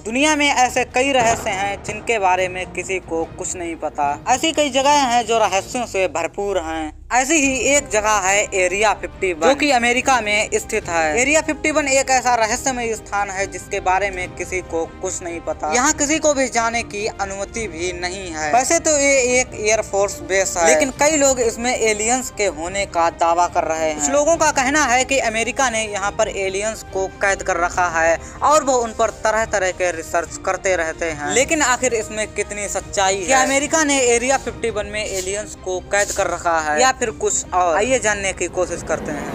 दुनिया में ऐसे कई रहस्य हैं जिनके बारे में किसी को कुछ नहीं पता। ऐसी कई जगह हैं जो रहस्यों से भरपूर हैं। ऐसी ही एक जगह है एरिया 51, जो कि अमेरिका में स्थित है। एरिया 51 एक ऐसा रहस्यमय स्थान है जिसके बारे में किसी को कुछ नहीं पता। यहाँ किसी को भी जाने की अनुमति भी नहीं है। वैसे तो ये एक एयरफोर्स बेस है, लेकिन कई लोग इसमें एलियंस के होने का दावा कर रहे हैं। कुछ लोगों का कहना है कि अमेरिका ने यहाँ पर एलियंस को कैद कर रखा है और वो उन पर तरह तरह के रिसर्च करते रहते हैं। लेकिन आखिर इसमें कितनी सच्चाई है? क्या अमेरिका ने एरिया 51 में एलियंस को कैद कर रखा है या फिर कुछ और? आइए जानने की कोशिश करते हैं।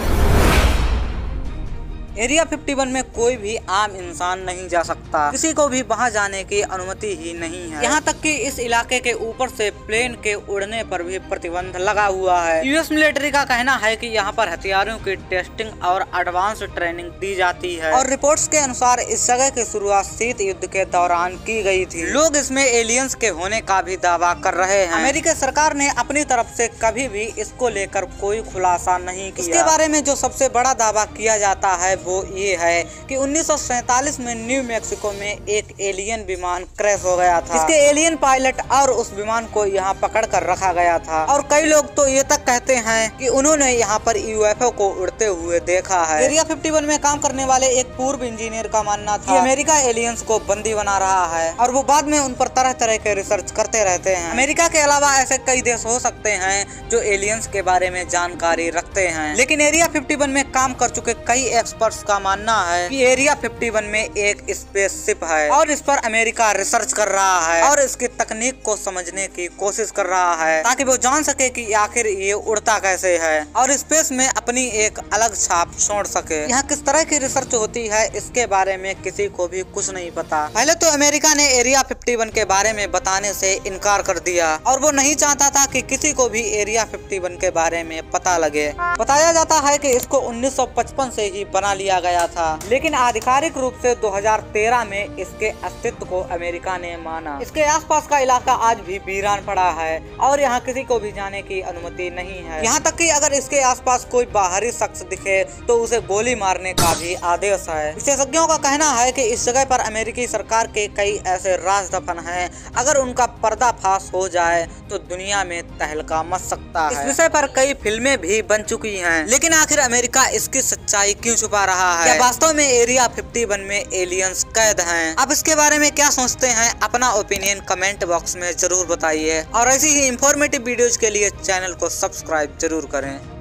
एरिया 51 में कोई भी आम इंसान नहीं जा सकता। किसी को भी वहां जाने की अनुमति ही नहीं है। यहाँ तक कि इस इलाके के ऊपर से प्लेन के उड़ने पर भी प्रतिबंध लगा हुआ है। यूएस मिलिट्री का कहना है कि यहाँ पर हथियारों की टेस्टिंग और एडवांस ट्रेनिंग दी जाती है और रिपोर्ट्स के अनुसार इस जगह की शुरुआत शीत युद्ध के दौरान की गई थी। लोग इसमें एलियंस के होने का भी दावा कर रहे हैं। अमेरिकी सरकार ने अपनी तरफ से कभी भी इसको लेकर कोई खुलासा नहीं किया। इसके बारे में जो सबसे बड़ा दावा किया जाता है वो ये है कि 1947 में न्यू मैक्सिको में एक एलियन विमान क्रैश हो गया था। इसके एलियन पायलट और उस विमान को यहाँ पकड़ कर रखा गया था और कई लोग तो ये तक कहते हैं कि उन्होंने यहाँ पर यूएफओ को उड़ते हुए देखा है। एरिया 51 में काम करने वाले एक पूर्व इंजीनियर का मानना था कि अमेरिका एलियंस को बंदी बना रहा है और वो बाद में उन पर तरह तरह के रिसर्च करते रहते हैं। अमेरिका के अलावा ऐसे कई देश हो सकते हैं जो एलियंस के बारे में जानकारी रखते हैं, लेकिन एरिया 51 में काम कर चुके कई एक्सपर्ट्स का मानना है कि एरिया 51 में एक स्पेसशिप है और इस पर अमेरिका रिसर्च कर रहा है और इसकी तकनीक को समझने की कोशिश कर रहा है ताकि वो जान सके कि आखिर ये उड़ता कैसे है और स्पेस में अपनी एक अलग छाप छोड़ सके। यहाँ किस तरह की रिसर्च होती है इसके बारे में किसी को भी कुछ नहीं पता। पहले तो अमेरिका ने एरिया 51 के बारे में बताने से इनकार कर दिया और वो नहीं चाहता था कि किसी को भी एरिया 51 के बारे में पता लगे। बताया जाता है कि इसको 1955 से ही बना लिया गया था, लेकिन आधिकारिक रूप से 2013 में इसके अस्तित्व को अमेरिका ने माना। इसके आसपास का इलाका आज भी वीरान पड़ा है और यहाँ किसी को भी जाने की अनुमति नहीं है। यहाँ तक कि अगर इसके आसपास कोई बाहरी शख्स दिखे तो उसे गोली मारने का भी आदेश है। विशेषज्ञों का कहना है कि इस जगह पर अमेरिकी सरकार के कई ऐसे राज दफन हैं, अगर उनका पर्दाफाश हो जाए तो दुनिया में तहलका मच सकता है। इस विषय पर कई फिल्में भी बन चुकी हैं, लेकिन आखिर अमेरिका इसकी सच्चाई क्यों छुपा रहा है? क्या वास्तव में एरिया 51 में एलियंस कैद हैं? आप इसके बारे में क्या सोचते हैं? अपना ओपिनियन कमेंट बॉक्स में जरूर बताइए और ऐसी ही इंफॉर्मेटिव वीडियोज के लिए चैनल को सब्सक्राइब जरूर करें।